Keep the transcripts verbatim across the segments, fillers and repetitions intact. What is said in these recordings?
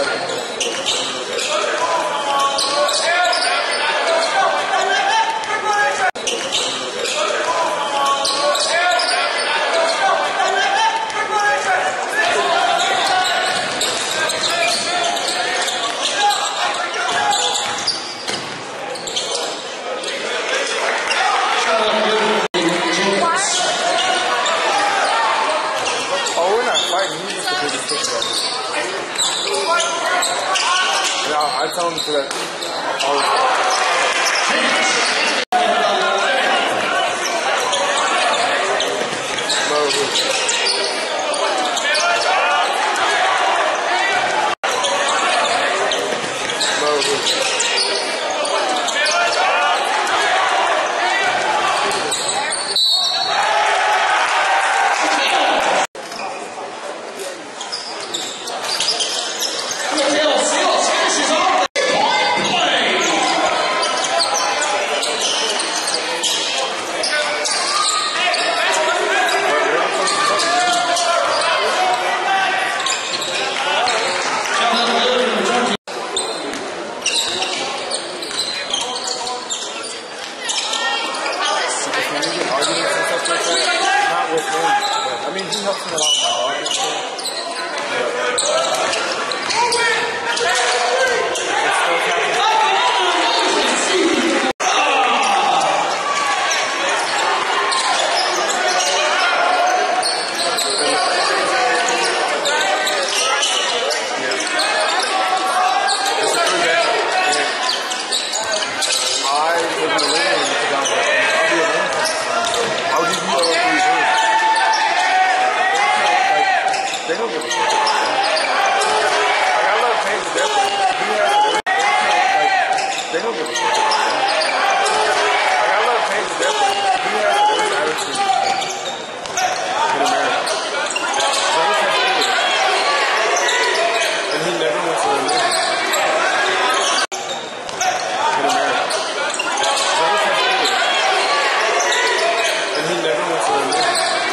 I tell him to that all the time. I mean, he helps me a lot with my audience. They don't give a shit. Like, I love James Depp. He has a like, they don't give a shit. Like, I love James Depp. He has the worst attitude in America. James has it. And he never wants to win this. In America. James has it. And he never wants to win this.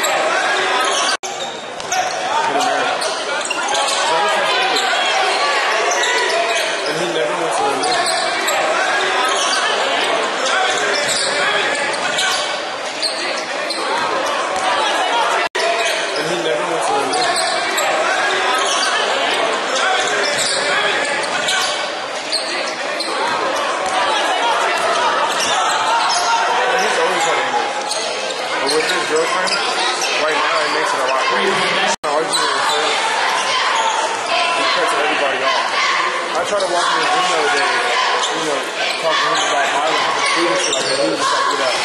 With his girlfriend, right now it makes it a lot easier. Arguing with her, he cuts everybody off. I tried to walk in his room the other day, you know, talk to him about my life and food and shit like that. He was just like, get out.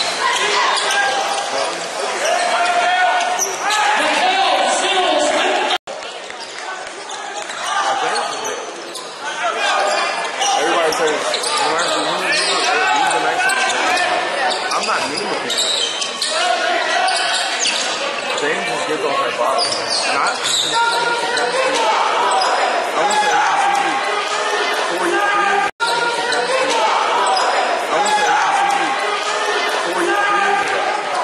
Everybody says, when I do he's a nice one. I'm not mean with him. James just gives off that bottle. And I, I went to H C C four years, three years ago. I went to H C C four years, three years ago. I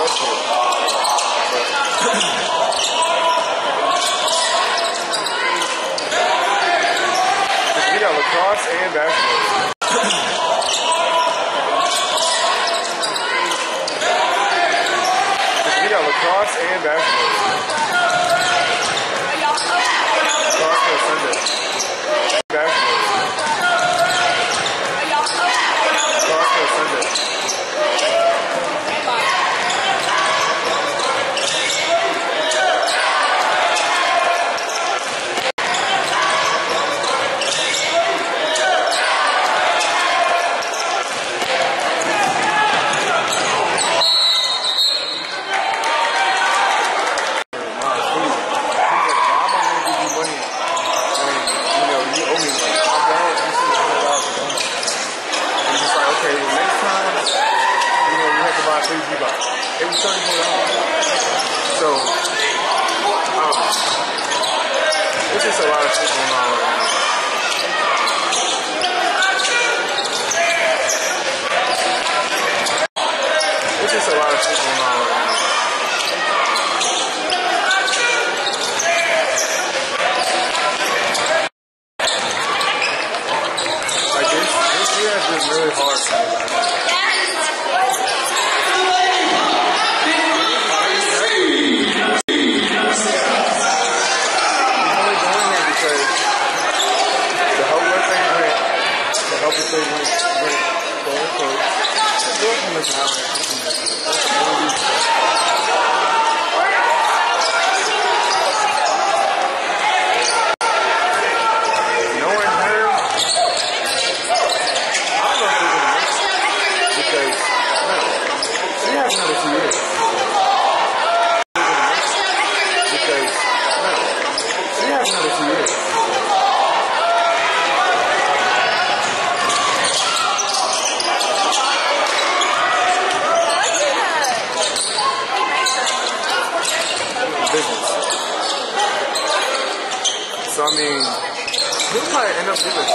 shit. We got lacrosse and basketball. We got lacrosse and basketball. Lacrosse for Sunday. Basketball. Lacrosse for Sunday. It was thirty-four dollars. So, um, it's just a lot of shit going on right now. It's just a lot of shit going on right now. Like this, this year has been really hard for me. They went, went, quote unquote, doing from the talent. No one heard. I don't know if they're going to miss it because, no, she has another two years. Because, no, she has another two years. So, I mean, he'll probably end up getting a job.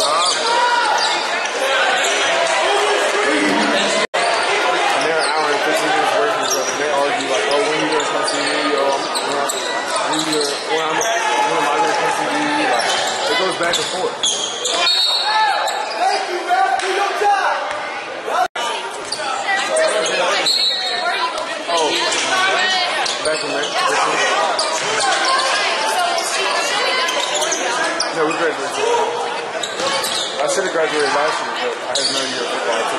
And they're an hour and fifteen minutes away from each other. And they argue, like, oh, when are you going to come see me? Or, when, you're, when, I'm, when am I going to come see you? Like, it goes back and forth. Thank you, man. Do your job. Oh, back in there. No, we graduated. I should have graduated last year, but I had no year of football too.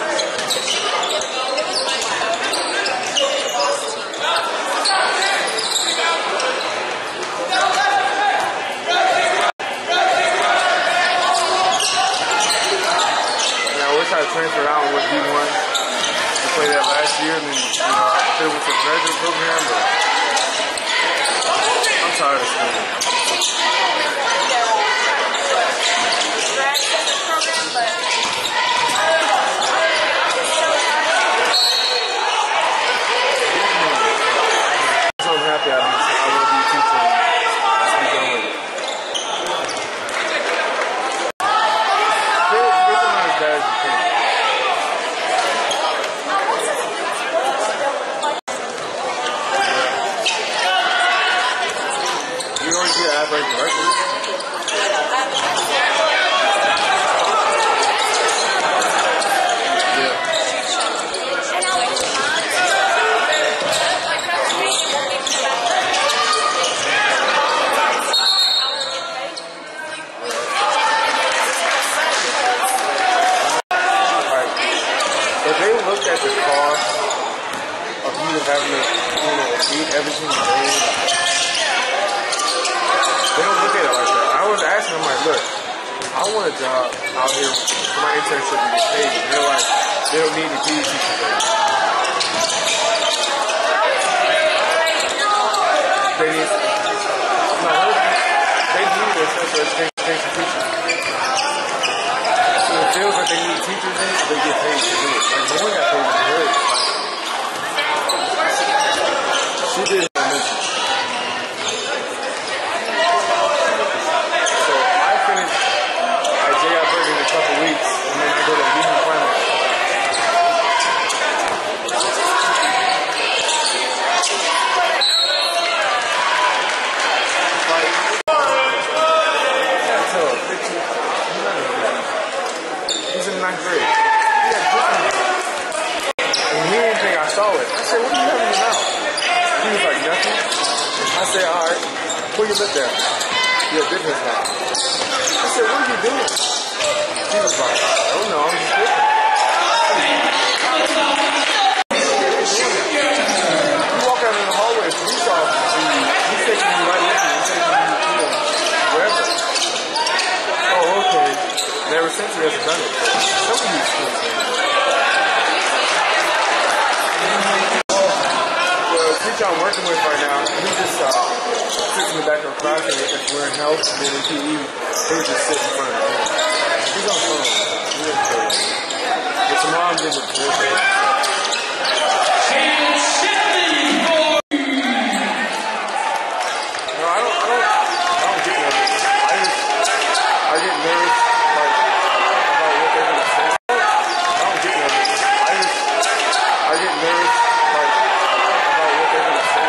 And I wish I had transferred out with D one to play that last year and then, you know, fit with the graduate program, but I'm tired of school. Having to, you know, eat every single day. They don't look at it like that. I was asking them, like, look, I want a job out here for my internship to get paid. And they're like, they don't need any P E teachers there. They need, no, they need a special education teacher. So it feels like they need teachers in it, they get paid to do it. Like, no one got paid to do it. She did her mission. So I finished at J I Bergen in a couple weeks, and then I go to Union Primary. Put your lip there. Yeah, dip his mouth. I said, what are you doing? He was like, I don't know, I'm just dipping. You walk out in the hallway, police officer, he's taking you right with you, he's taking you, you know, wherever. Oh, okay. Never since he hasn't done it. Some of these things. The teacher I'm working with right now, he just uh, sits in the back of the class and if we're in health and then in P E, he would just sit in front of me. He's on phone. He's really crazy. But tomorrow I'm getting a position. No, I don't, I don't, I don't get nervous. I just, I get nervous, like, about what they're going to say. I don't get nervous. I just, I get nervous, like, about what they're going to say.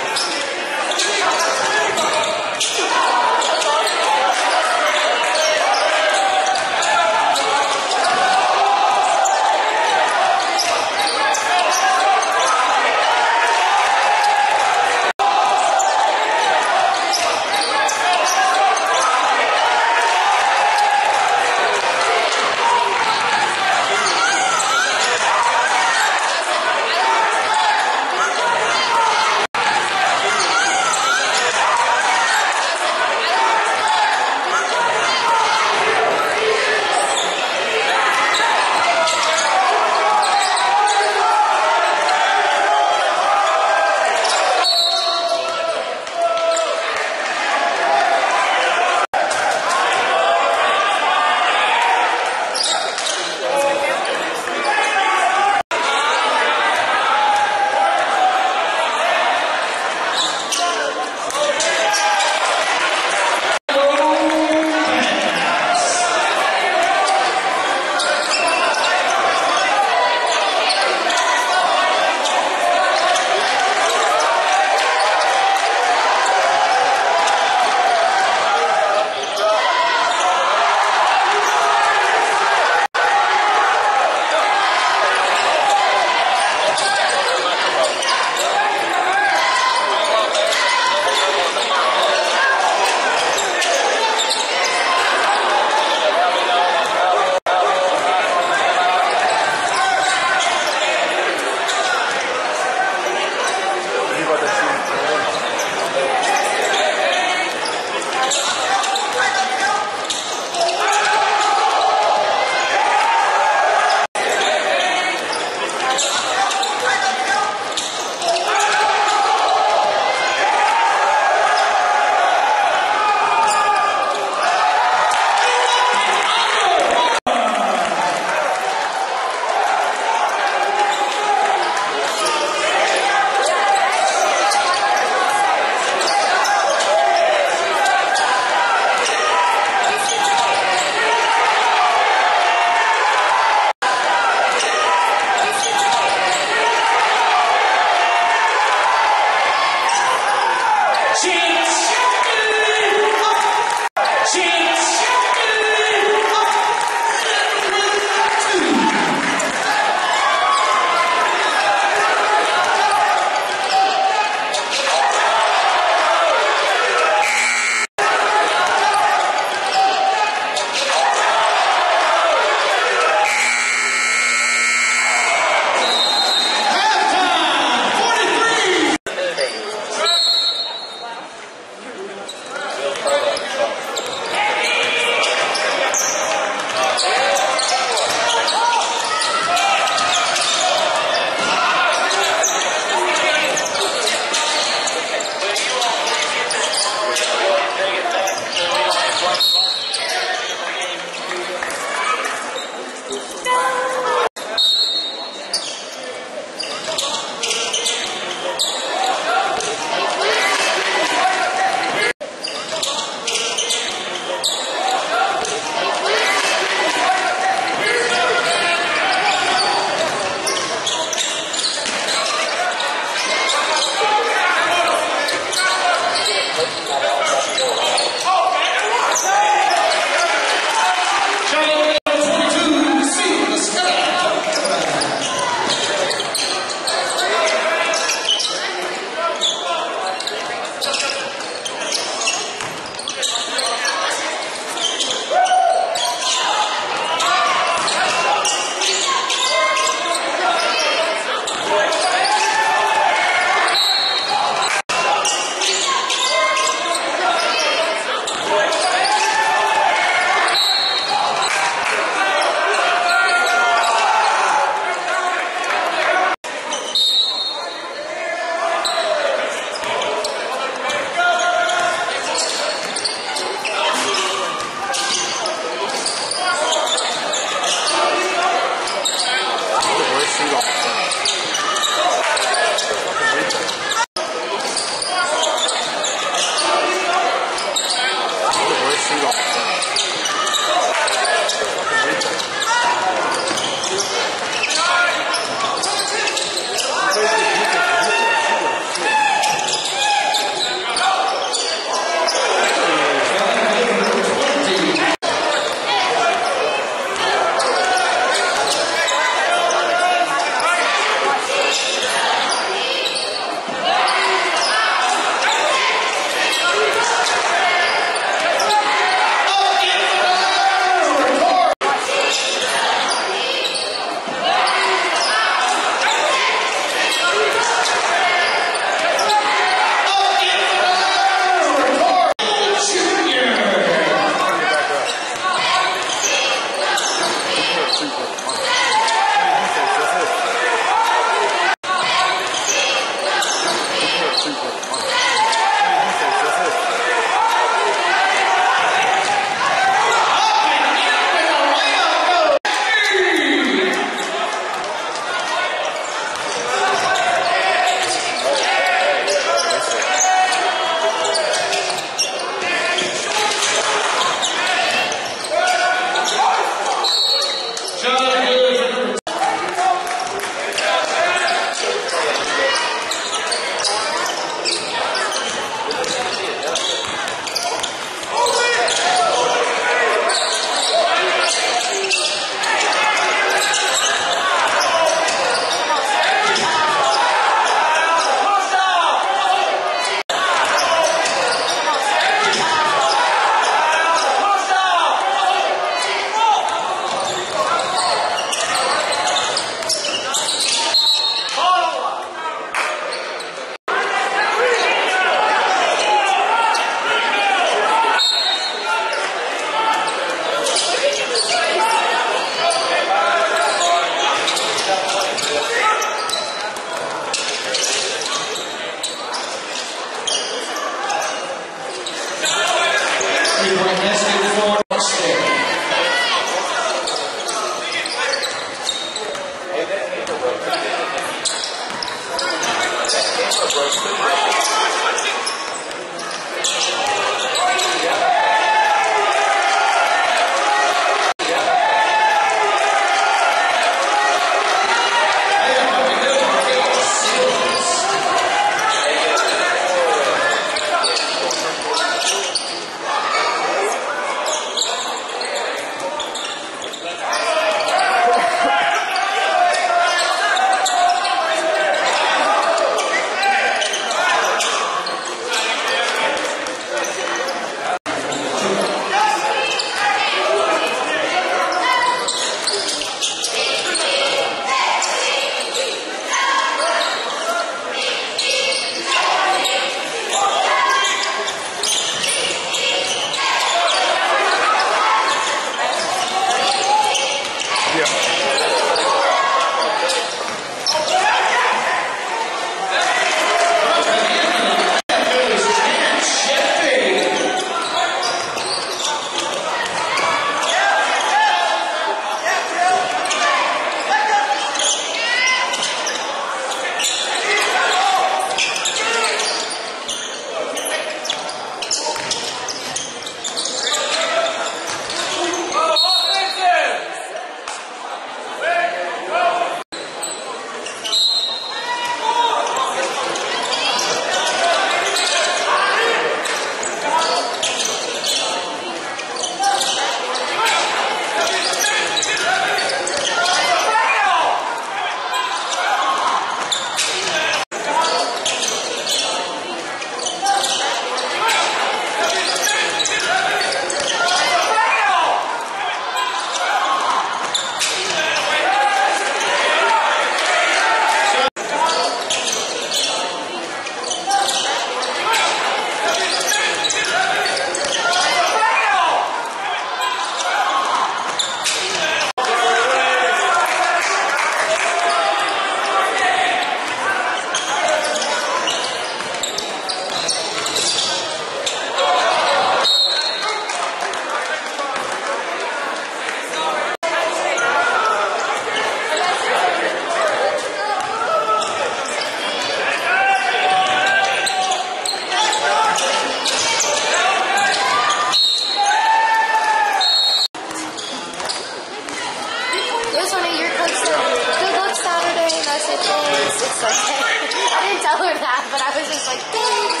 I said, thanks. It's okay. I didn't tell her that, but I was just like, thanks.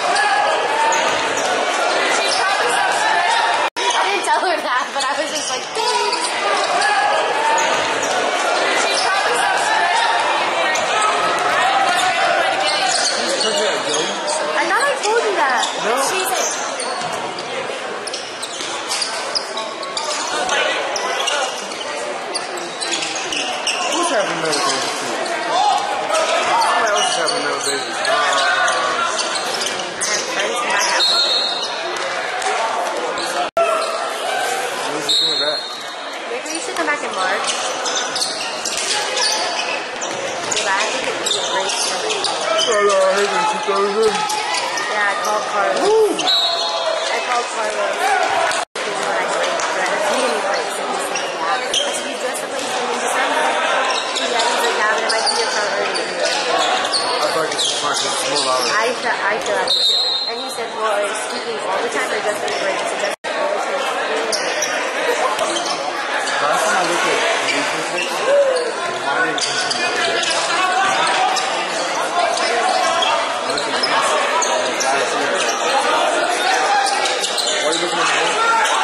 I didn't tell her that, but I was just like, thanks. I thought I told you that. No. She's like, Who's having another baby too? Somebody else is having another baby. Uh, when is he coming back? maybe you should come back in March. But I think it'd be a great story. Oh, no, I heard that two thousand. Yeah, I called Carlos. Woo! I called Carlos. He was when I went, but I didn't see any breaks, and he said, yeah. I said, you dressed up like you in December? Yeah, he's like, yeah, but it might be a priority. I thought this was fine because it's more louder. I felt, I feel like it. And he said, well, it's speaking all the time, or just any breaks? I said, just all the time. Last time I looked at the music, my name is Why are you looking at me?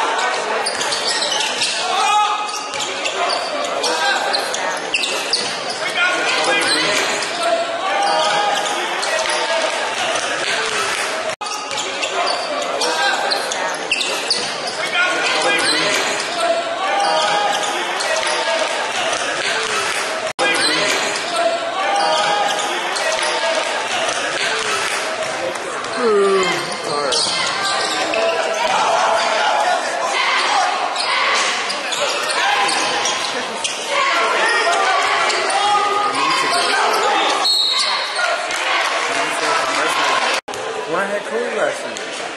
When I had Cody last year.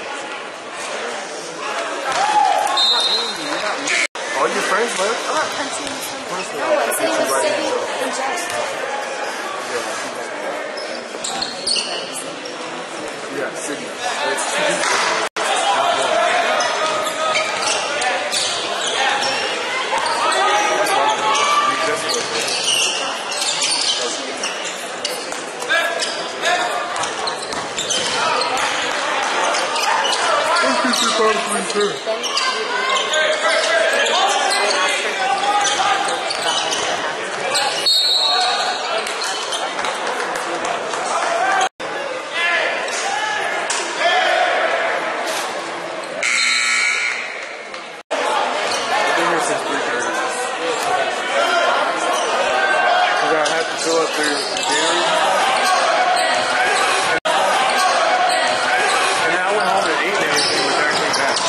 All your friends left? Oh, I'm punching First of No, all, I'm sitting with right Sydney now. and Jess. Yeah, Sydney. It's Sydney. Not one. That's why we just looked at it. Fill up their dairy. And then I went home and ate and everything, but then I came back.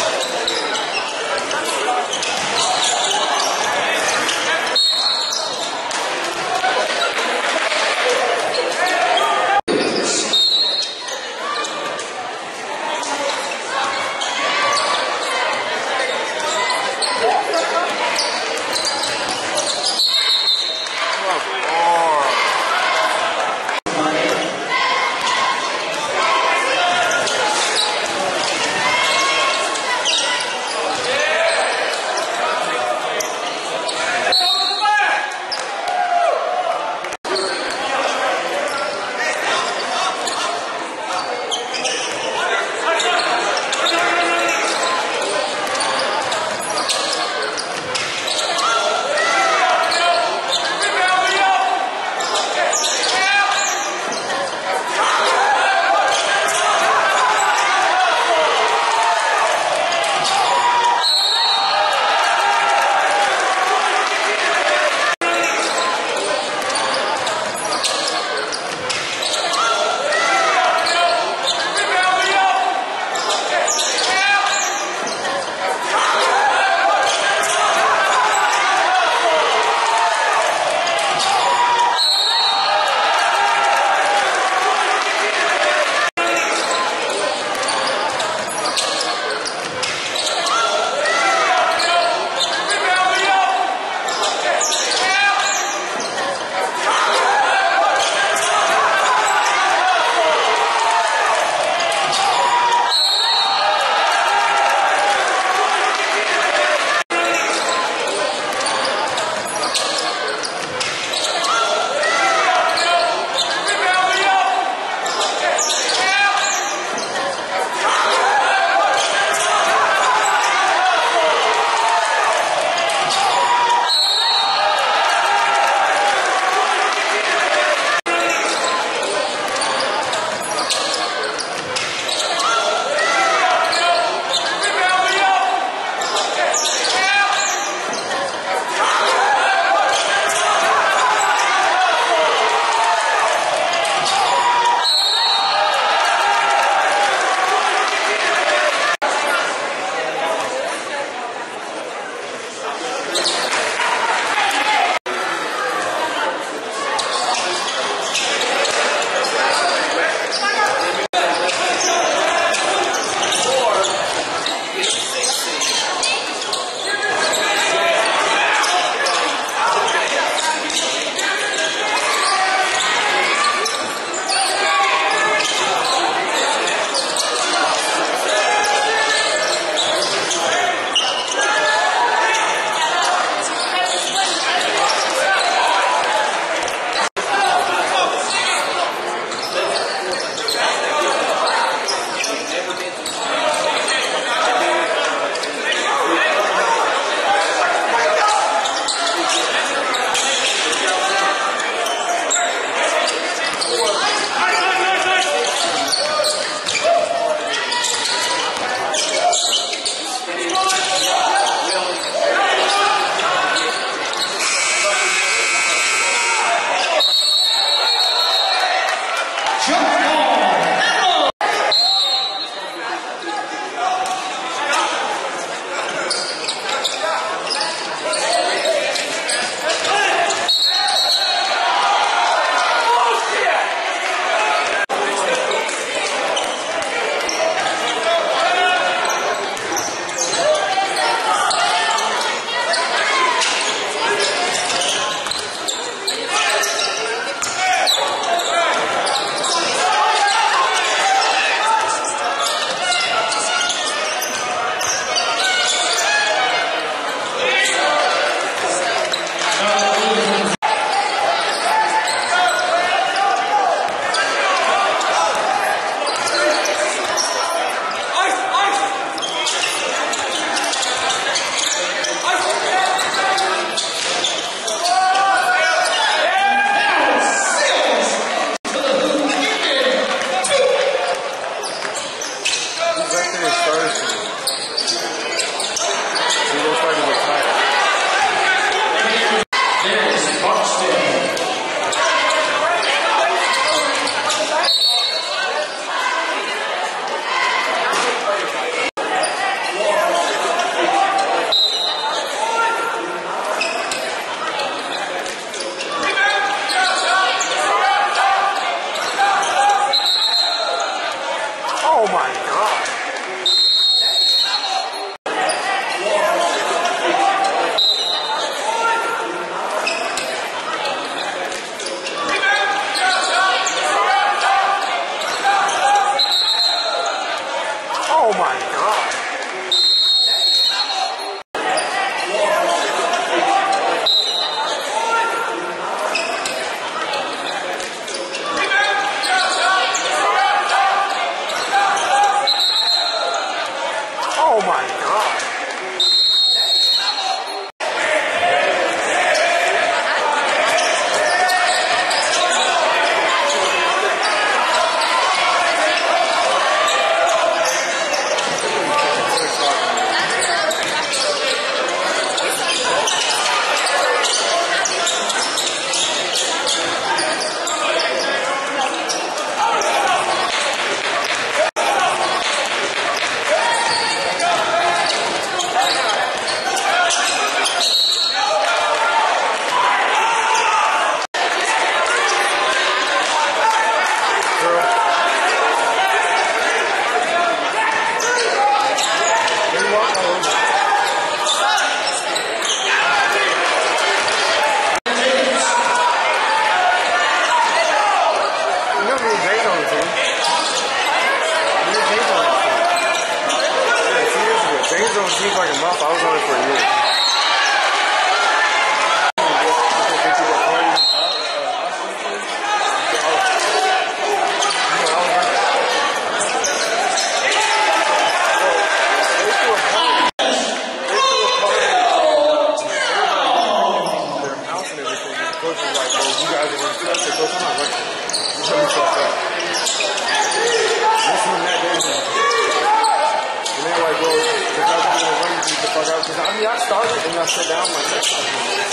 when I sit down, my neck starts to move.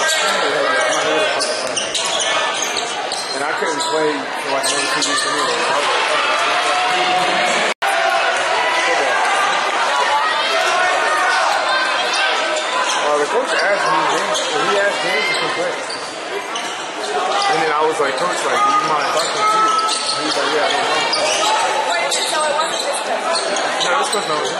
And I couldn't play for like another two weeks anyway. Uh, the coach asked me, James, he asked James to come play. And then I was like, Coach, like, do you mind if I come to you? And he was like, yeah, no problem. Wait, so it wasn't this coach? No, this coach knows.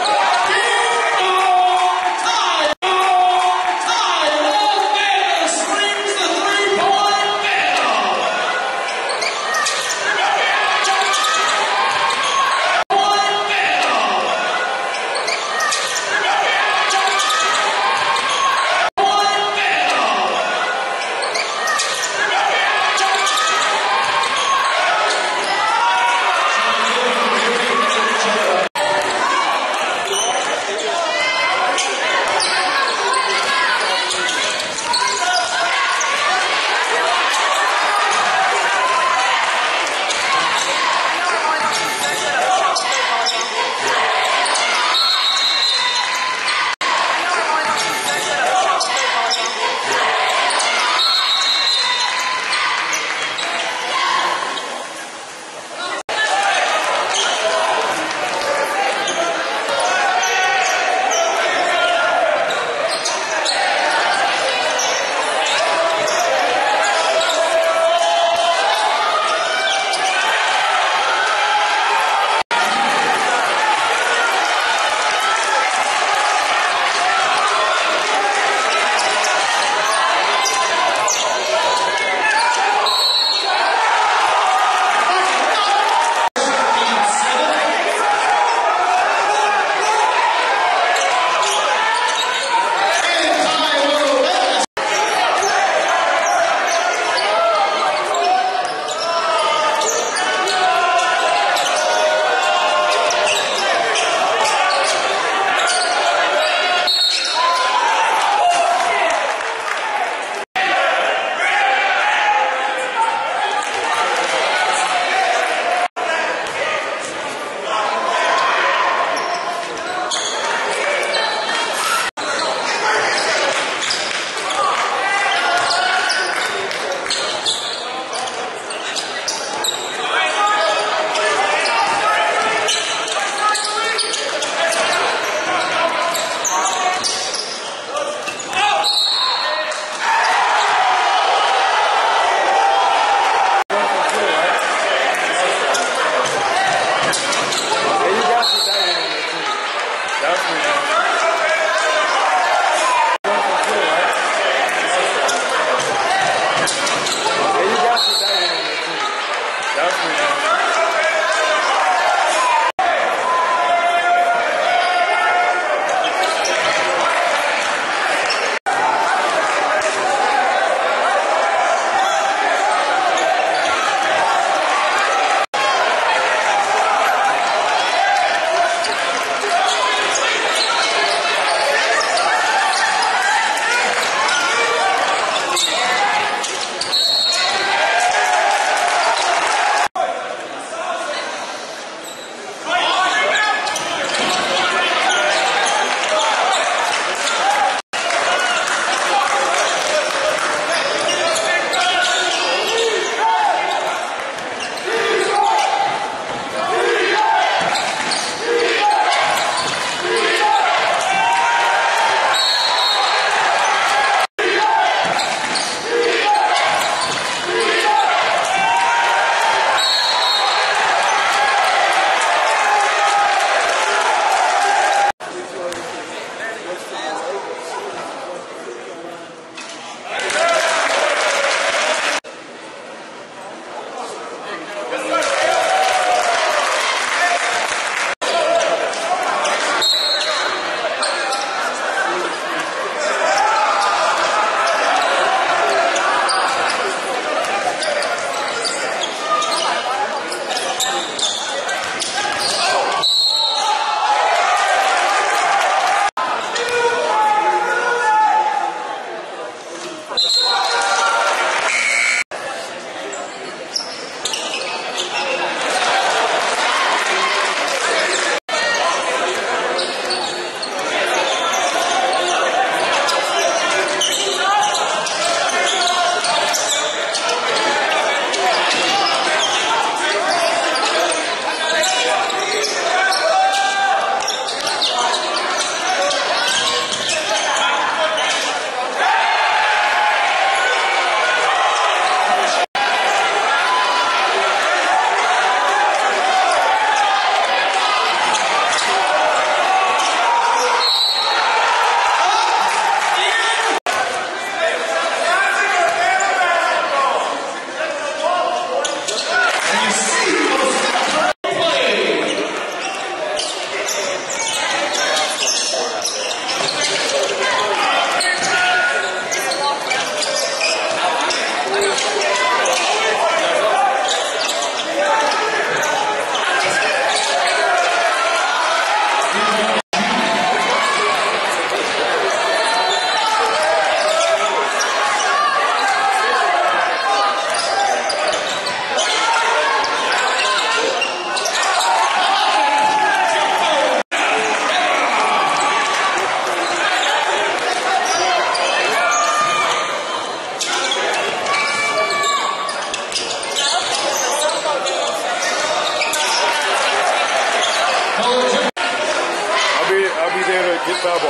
Double.